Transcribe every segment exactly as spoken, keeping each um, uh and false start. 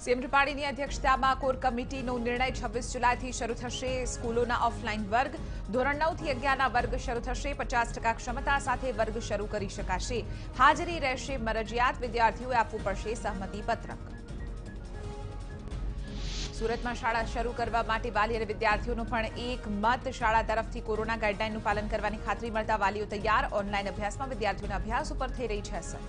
CM રૂપાણીની અધ્યક્ષતામાં core કમિટીનો નિર્ણય છવ્વીસ જુલાઈથી શરૂ થશે. સ્કૂલોના ઓફલાઈન વર્ગ ધોરણ નવ થી અગિયારના વર્ગ શરૂ થશે. પચાસ ટકા ક્ષમતા સાથે વર્ગ શરૂ કરી શકાશે. હાજરી રહેશે મરજિયાત. વિદ્યાર્થીઓએ આપવું પડશે સહમતિ પત્રક. સુરતમાં શાળા શરૂ કરવા માટે વાલી અને વિદ્યાર્થીઓનો પણ એક મત. શાળા તરફથી કોરોના ગાઈડલાઈનનું પાલન કરવાની ખાતરી મળતા વાલીઓ તૈયાર. ઓનલાઈન અભ્યાસમાં વિદ્યાર્થીઓના અભ્યાસ ઉપર થઈ રહી છે અસર.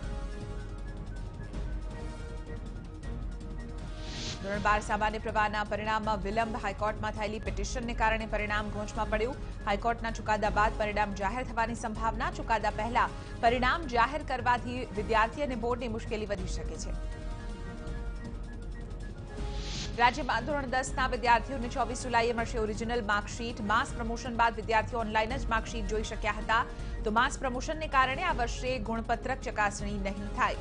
ધોરણ બાર સામાન્ય પ્રવાહના પરિણામમાં વિલંબ. હાઈકોર્ટમાં થયેલી પિટિશનને કારણે પરિણામ ઘોંચમાં પડ્યું. હાઈકોર્ટના ચુકાદા બાદ પરિણામ જાહેર થવાની સંભાવના. ચુકાદા પહેલા પરિણામ જાહેર કરવાથી વિદ્યાર્થી અને બોર્ડની મુશ્કેલી વધી શકે છે. રાજ્યમાં ધોરણ દસના વિદ્યાર્થીઓને ચોવીસ જુલાઈએ મળશે ઓરિજિનલ માર્કશીટ. માસ પ્રમોશન બાદ વિદ્યાર્થીઓ ઓનલાઈન જ માર્કશીટ જોઈ શક્યા હતા. તો માસ પ્રમોશનને કારણે આ વર્ષે ગુણપત્રક ચકાસણી નહીં થાય.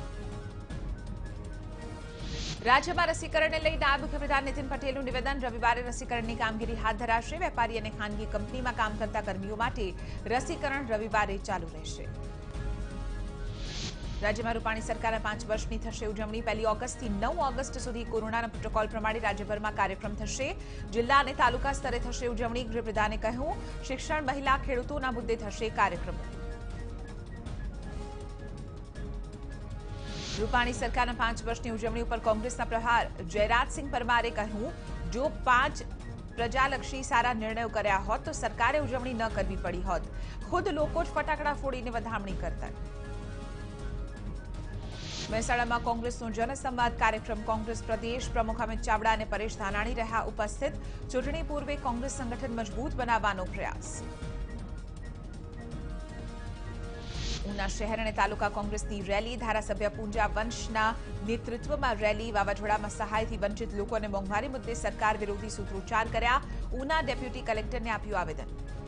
રાજ્યમાં રસીકરણને લઈ નાયબ મુખ્યમંત્રી નીતિન પટેલનું નિવેદન. રવિવારે રસીકરણની કામગીરી હાથ ધરાશે. વેપારી અને ખાનગી કંપનીમાં કામ કરતા કર્મીઓ માટે રસીકરણ રવિવારે ચાલુ રહેશે. રાજ્યમાં રૂપાણી સરકારના પાંચ વર્ષની થશે ઉજવણી. પહેલી ઓગસ્ટથી નવ ઓગસ્ટ સુધી કોરોનાના પ્રોટોકોલ પ્રમાણે રાજ્યભરમાં કાર્યક્રમ થશે. જિલ્લા અને તાલુકા સ્તરે થશે ઉજવણી. ગૃહપ્રધાને કહ્યું, શિક્ષણ, મહિલા, ખેડૂતોના મુદ્દે થશે કાર્યક્રમો. રૂપાણી સરકારના પાંચ વર્ષની ઉજવણી ઉપર કોંગ્રેસના પ્રહાર. જયરાજસિંહ પરમારે કહ્યું, જો પાંચ પ્રજાલક્ષી સારા નિર્ણયો કર્યા હોત તો સરકારે ઉજવણી ન કરવી પડી હોત. ખુદ લોકો જ ફટાકડા ફોડીને વધામણી કરતા. મહેસાણામાં કોંગ્રેસનો જનસંવાદ કાર્યક્રમ. કોંગ્રેસ પ્રદેશ પ્રમુખ અમિત ચાવડા અને પરેશ ધાનાણી રહ્યા ઉપસ્થિત. ચૂંટણી પૂર્વે કોંગ્રેસ સંગઠન મજબૂત બનાવવાનો પ્રયાસ. ઉના શહેર અને તાલુકા કોંગ્રેસની રેલી. ધારાસભ્ય પૂંજા વંશના નેતૃત્વમાં રેલી. વાવાઝોડામાં સહાયથી વંચિત લોકોને મોંઘવારી મુદ્દે સરકાર વિરોધી સૂત્રોચ્ચાર કર્યા. ઉના ડેપ્યુટી કલેક્ટરને આપ્યું આવેદન.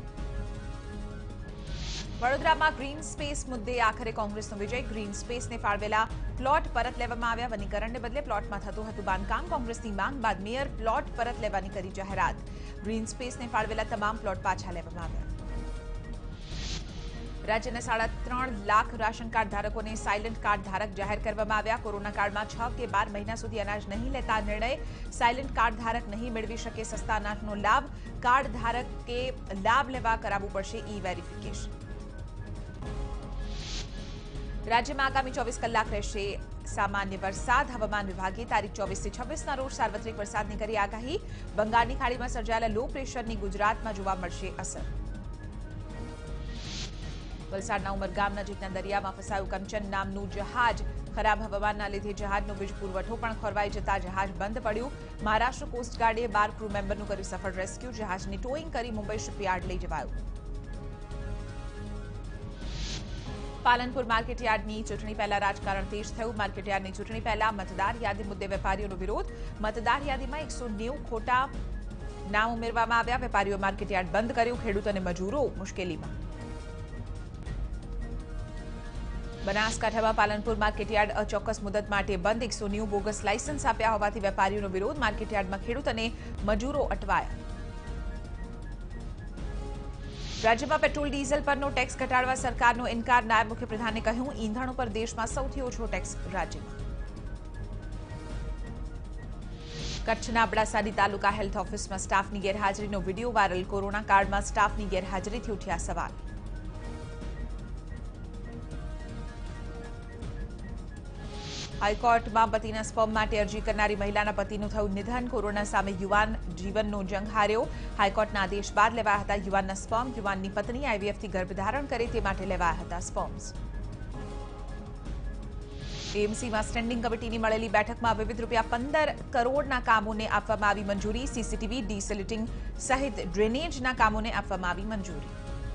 વડોદરામાં ગ્રીન સ્પેસ મુદ્દે આખરે કોંગ્રેસનો વિજય. ગ્રીન સ્પેસને ફાળવેલા પ્લોટ પરત લેવામાં આવ્યા. વનીકરણને બદલે પ્લોટમાં થતું હતું બાંધકામ. કોંગ્રેસની માંગ બાદ મેયર પ્લોટ પરત લેવાની કરી જાહેરાત. ગ્રીન સ્પેસને ફાળવેલા તમામ પ્લોટ પાછા લેવામાં આવ્યા. રાજ્યના સાડા ત્રણ લાખ રાશન કાર્ડ ધારકોને સાયલન્ટ કાર્ડ ધારક જાહેર કરવામાં આવ્યા. કોરોના કાળમાં છ કે બાર મહિના સુધી અનાજ નહીં લેતા નિર્ણય. સાયલન્ટ કાર્ડ ધારક નહીં મેળવી શકે સસ્તા અનાજનો લાભ. કાર્ડ ધારકે લાભ લેવા કરાવવું પડશે ઈ વેરિફિકેશન. રાજ્યમાં આગામી ચોવીસ કલાક રહેશે સામાન્ય વરસાદ. હવામાન વિભાગે તારીખ ચોવીસ થી છવ્વીસના રોજ સાર્વત્રિક વરસાદની કરી આગાહી. બંગાળની ખાડીમાં સર્જાયેલા લો પ્રેશરની ગુજરાતમાં જોવા મળશે અસર. વલસાડના ઉમરગામ નજીકના દરિયામાં ફસાયું કંચન નામનું જહાજ. ખરાબ હવામાનના લીધે જહાજનો વીજ પુરવઠો પણ ખોરવાઈ જતા જહાજ બંધ પડ્યું. મહારાષ્ટ્ર કોસ્ટગાર્ડે બાર ક્રૂ મેમ્બરનું કર્યું સફળ રેસ્ક્યુ. જહાજને ટોઈંગ કરી મુંબઈ શિપયાર્ડ લઈ જવાયું. પાલનપુર માર્કેટયાર્ડની ચૂંટણી પહેલા રાજકારણ તેજ થયું. માર્કેટયાર્ડની ચૂંટણી પહેલા મતદાર યાદી મુદ્દે વેપારીઓનો વિરોધ. મતદાર યાદીમાં એકસો નેવું ખોટા નામ ઉમેરવામાં આવ્યા. વેપારીઓ માર્કેટયાર્ડ બંધ કર્યું. ખેડૂત અને મજૂરો મુશ્કેલીમાં. બનાસકાંઠામાં પાલનપુર માર્કેટયાર્ડ અચોક્કસ મુદત માટે બંધ. એકસો નેવું બોગસ લાયસન્સ આપ્યા હોવાથી વેપારીઓનો વિરોધ. માર્કેટયાર્ડમાં ખેડૂત અને મજૂરો અટવાયા. રાજ્યમાં પેટ્રોલ ડીઝલ પરનો ટેક્સ ઘટાડવા સરકારનો ઇનકાર. નાયબ મુખ્યપ્રધાને કહ્યું, ઈંધણ ઉપર દેશમાં સૌથી ઓછો ટેક્સ રાજ્યમાં. કચ્છના અબડાસાની તાલુકા હેલ્થ ઓફિસમાં સ્ટાફની ગેરહાજરીનો વિડીયો વાયરલ. કોરોના કાળમાં સ્ટાફની ગેરહાજરીથી ઉઠ્યા સવાલ. હાઈકોર્ટમાં પતિના સ્પર્મ માટે અરજી કરનારી મહિલાના પતિનું થયું નિધન. કોરોના સામે યુવાન જીવનનો જંગ હાર્યો. હાઈકોર્ટના આદેશ બાદ લેવાયા હતા યુવાનના સ્પર્મ. યુવાનની પત્ની આઈવીએફથી ગર્ભધારણ કરે તે માટે લેવાયા હતા સ્પર્મ્સ. એએમસીમાં સ્ટેન્ડિંગ કમિટીની મળેલી બેઠકમાં વિવિધ રૂપિયા પંદર કરોડના કામોને આપવામાં આવી મંજૂરી. સીસીટીવી, ડીસેલિટિંગ સહિત ડ્રેનેજના કામોને આપવામાં આવી મંજૂરી.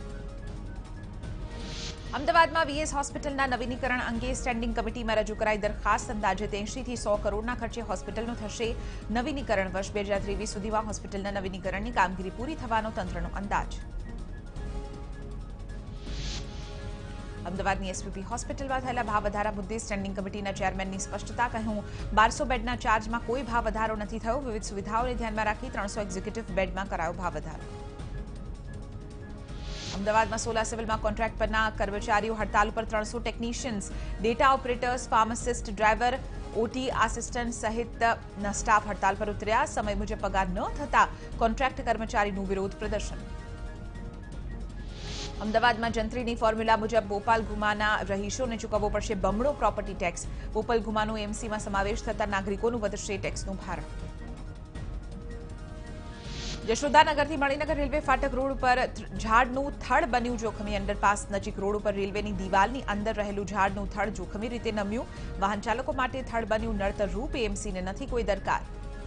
અમદાવાદમાં વીએસ હોસ્પિટલના નવીનીકરણ અંગે સ્ટેન્ડિંગ કમિટીમાં રજૂ કરાઈ દરખાસ્ત. અંદાજે એંશી થી સો કરોડના ખર્ચે હોસ્પિટલનું થશે નવીનીકરણ. વર્ષ બે હજાર ત્રેવીસ સુધીમાં હોસ્પિટલના નવીનીકરણની કામગીરી પૂરી થવાનો તંત્રનો અંદાજ. અમદાવાદની એસવીપી હોસ્પિટલમાં થયેલા ભાવ વધારા મુદ્દે સ્ટેન્ડિંગ કમિટીના ચેરમેનની સ્પષ્ટતા. કહ્યું, બારસો બેડના ચાર્જમાં કોઈ ભાવ વધારો નથી થયો. વિવિધ સુવિધાઓને ધ્યાનમાં રાખી ત્રણસો એક્ઝિક્યુટિવ બેડમાં કરાયો ભાવ વધારો. અમદાવાદમાં સોલા સિવિલમાં કોન્ટ્રાક્ટ પરના કર્મચારીઓ હડતાલ પર. ત્રણસો technicians, data operators, pharmacist, driver OT assistant સહિતના સ્ટાફ હડતાલ પર ઉતર્યા. સમય મુજબ પગાર ન થતા કોન્ટ્રાક્ટ કર્મચારીનું વિરોધ પ્રદર્શન. અમદાવાદમાં જંત્રીની ફોર્મ્યુલા મુજબ બોપલ ગુમાના રહીશોને ચૂકવવો પડશે બમણો પ્રોપર્ટી ટેક્સ. બોપલ ગુમાનો એમસીમાં સમાવેશ થતા નાગરિકોનું વધશે ટેક્સનું ભારણ. યશોદાનગરથી મણિનગર રેલવે ફાટક રોડ ઉપર ઝાડનું થડ બન્યું જોખમી. અંડરપાસ નજીક રોડ ઉપર રેલવેની દિવાલની અંદર રહેલું ઝાડનું થડ જોખમી રીતે નમ્યું. વાહન ચાલકો માટે થડ બન્યું નડતરરૂપ. એએમસીને નથી કોઈ દરકાર.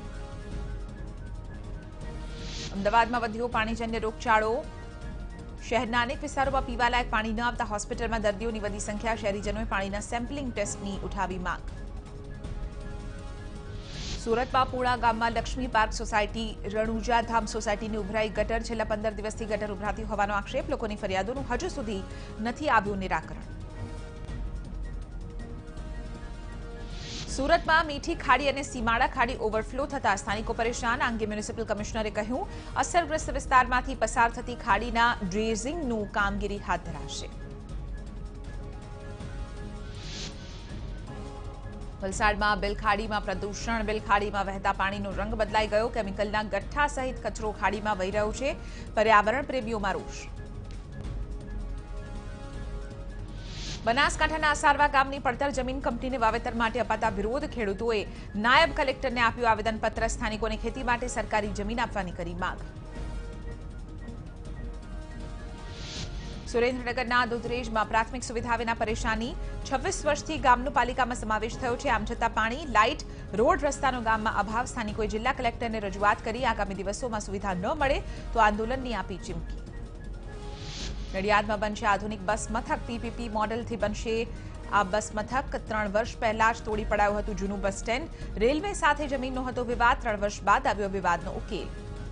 અમદાવાદમાં વધ્યો પાણીજન્ય રોગચાળો. શહેરના અનેક વિસ્તારોમાં પીવાલાયક પાણી ન આવતા હોસ્પિટલમાં દર્દીઓની વધી સંખ્યા. શહેરીજનોએ પાણીના સેમ્પલિંગ ટેસ્ટની ઉઠાવી માંગ. સુરતમાં પૂણા ગામમાં લક્ષ્મી પાર્ક સોસાયટી રણુજા ધામ સોસાયટીની ઉભરાઈ ગટર. છેલ્લા પંદર દિવસથી ગટર ઉભરાતી હોવાનો આક્ષેપ. લોકોની ફરિયાદોનું હજુ સુધી નથી આવ્યું નિરાકરણ. સુરતમાં મીઠી ખાડી અને સીમાડા ખાડી ઓવરફ્લો થતા સ્થાનિકો પરેશાન. આ અંગે મ્યુનિસિપલ કમિશનરે કહ્યું અસરગ્રસ્ત વિસ્તારમાંથી પસાર થતી ખાડીના ડ્રેઝિંગનું કામગીરી હાથ ધરાશે. વલસાડમાં બેલખાડીમાં પ્રદૂષણ. બેલખાડીમાં વહેતા પાણીનો રંગ બદલાઈ ગયો. કેમિકલના ગઠ્ઠા સહિત કચરો ખાડીમાં વહી રહ્યો છે. પર્યાવરણ પ્રેમીઓમાં રોષ. બનાસકાંઠાના અસારવા ગામની પડતર જમીન કંપનીને વાવેતર માટે અપાતા વિરોધ. ખેડૂતોએ નાયબ કલેક્ટરને આપ્યું આવેદનપત્ર. સ્થાનિકોને ખેતી માટે સરકારી જમીન આપવાની કરી માંગ. સુરેન્દ્રનગરના દુધરેજમાં પ્રાથમિક સુવિધા વિના પરેશાની. છવ્વીસ વર્ષથી ગામનો પાલિકામાં સમાવેશ થયો છે. આમ છતાં પાણી, લાઇટ, રોડ રસ્તાનો ગામમાં અભાવ. સ્થાનિકોએ જિલ્લા કલેક્ટરને રજૂઆત કરી. આગામી દિવસોમાં સુવિધા ન મળે તો આંદોલનની આપી ચીમકી. નડિયાદમાં બનશે આધુનિક બસ મથક. પીપીપી મોડેલથી બનશે આ બસ મથક. ત્રણ વર્ષ પહેલા જ તોડી પડાયું હતું જૂનું બસ સ્ટેન્ડ. રેલવે સાથે જમીનનો હતો વિવાદ. ત્રણ વર્ષ બાદ આવ્યો વિવાદનો ઉકેલ.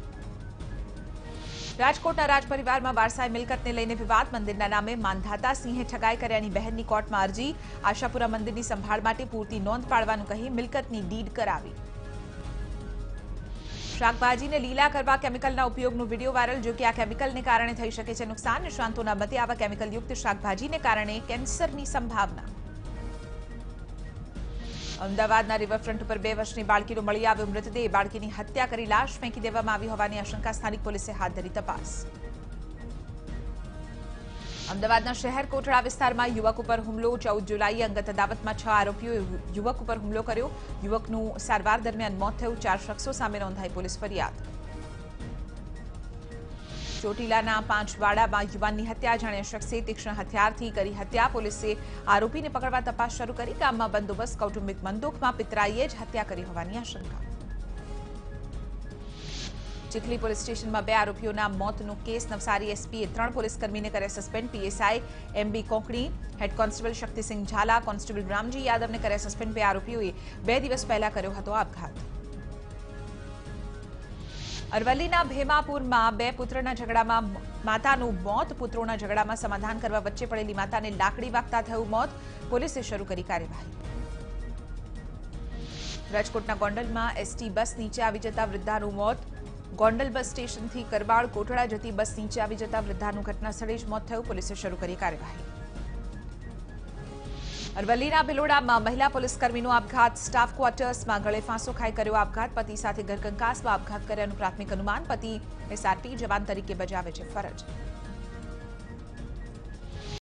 રાજકોટના રાજ પરિવારમાં વારસાઈ મિલકતને લઈને વિવાદ. મંદિરના નામે માંધાતા સિંહે ઠગાઈ કર્યાની બહેનની કોર્ટમાં અરજી. આશાપુરા મંદિરની સંભાળ માટે પૂરતી નોંધ પાડવાનું કહી મિલકતની ડીડ કરાવી. શાકભાજીને લીલા કરવા કેમિકલના ઉપયોગનો વિડીયો વાયરલ. જો કે આ કેમિકલને કારણે થઈ શકે છે નુકસાન. નિષ્ણાંતોના મતે આવા કેમિકલયુક્ત શાકભાજીને કારણે કેન્સરની સંભાવના. અમદાવાદના રિવરફ્રન્ટ ઉપર બે વર્ષની બાળકીનો મળી આવ્યો મૃતદેહ. બાળકીની હત્યા કરી લાશ ફેંકી દેવામાં આવી હોવાની આશંકા. સ્થાનિક પોલીસે હાથ ધરી તપાસ. અમદાવાદના શહેર કોટડા વિસ્તારમાં યુવક ઉપર હુમલો. ચૌદ જુલાઈએ અંગત અદાવતમાં છ આરોપીઓએ યુવક ઉપર હુમલો કર્યો. યુવકનું સારવાર દરમિયાન મોત થયું. ચાર શખ્સો સામે નોંધાઈ પોલીસ ફરિયાદ. ચોટીલાના પાંચવાડામાં યુવાનની હત્યા. જાણે શખ્સે તીક્ષ્ણ હથિયારથી કરી હત્યા. પોલીસે આરોપીને પકડવા તપાસ શરૂ કરી. ગામમાં બંદોબસ્ત. કૌટુંબિક બંદૂકમાં પિતરાઈએ જ હત્યા કરી હોવાની આશંકા. ચીખલી પોલીસ સ્ટેશનમાં બે આરોપીઓના મોતનો કેસ. નવસારી એસપીએ ત્રણ પોલીસકર્મીને કર્યા suspend. PSI MB Konkani, head constable Shaktisinh Zala, constable Ramji યાદવને કર્યા સસ્પેન્ડ. બે આરોપીઓએ બે દિવસ પહેલા કર્યો હતો આપઘાત. અરવલ્લીના ભેમાપુરમાં બે પુત્રના ઝઘડામાં માતાનું મોત. પુત્રોના ઝઘડામાં સમાધાન કરવા વચ્ચે પડેલી માતાને લાકડી વાગતા થયું મોત. પોલીસે શરૂ કરી કાર્યવાહી. રાજકોટના ગોંડલમાં એસટી બસ નીચે આવી જતા વૃદ્ધાનું મોત. ગોંડલ બસ સ્ટેશનથી કરબાળ કોટડા જતી બસ નીચે આવી જતા વૃદ્ધાનું ઘટના સ્થળે જ મોત થયું. પોલીસે શરૂ કરી કાર્યવાહી. અરવલ્લીના ભિલોડામાં મહિલા પોલીસકર્મીનો આપઘાત. સ્ટાફ ક્વાર્ટર્સમાં ગળે ફાંસો ખાઈ કર્યો આપઘાત. પતિ સાથે ઘરકંકાસમાં આપઘાત કર્યાનું પ્રાથમિક અનુમાન. પતિ એસઆરપી જવાન તરીકે બજાવે છે ફરજ.